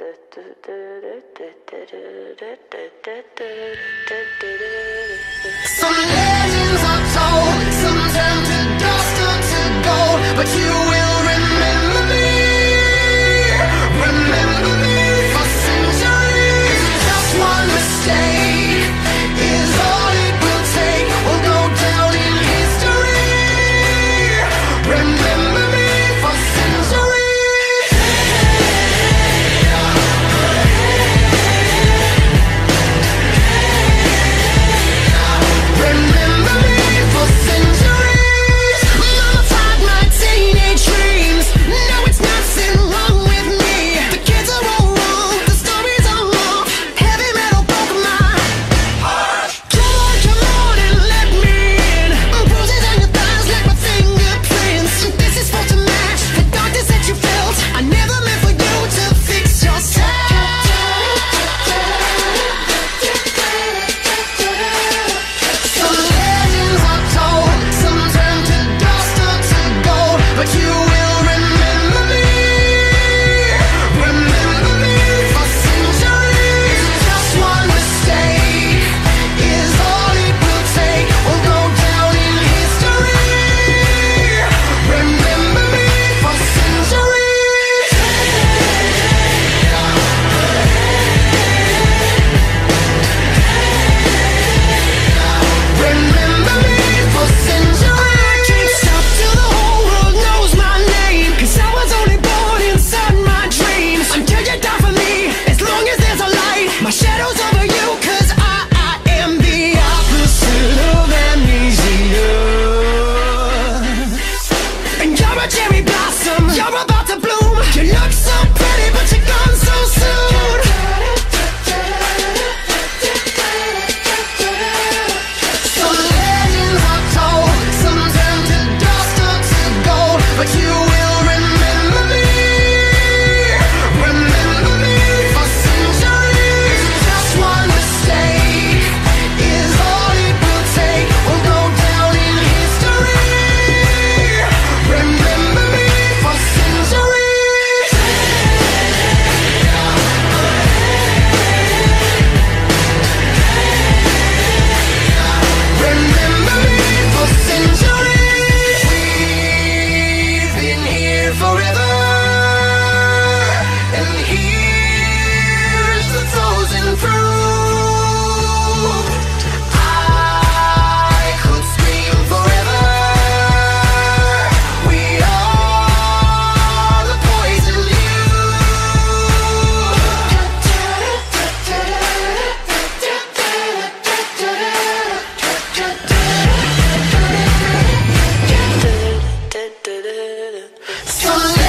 Some legends are told, some turn to dust or to gold, but you will remember me for centuries. Just one mistake is all it will take. We'll go down in history. Remember me for centuries. Remember me for centuries. Mama tied my teenage dreams. No, it's nothing wrong with me. The kids are all wrong, the stories are wrong. Heavy metal broke my heart. Come on and let me in. Bruises on your thighs like my fingerprints. This is supposed to match the darkness that you felt. I never meant for you to fix yourself. Some legends are told, some turn to dust or to gold, but you will remember me for centuries. Just one mistake is all it will take. We'll go down in history. Remember me for centuries. Remember me for centuries. I can't stop till the whole world knows my name, 'cause I was only born inside my dreams. Until you die for me, as long as there's a light, my shadow's over you, 'cause I am the opposite of amnesia. And you're a cherry blossom, you're about to bloom. You look so pretty, but you're gone so soon. Some legends are told, some turn to dust or to gold, but you will remember me for centuries. Just one mistake is all it will take. We'll go down in history. Remember me for centuries. Remember me for centuries. We've been here forever, and here's the frozen proof. I could scream forever. We are the poison you. Some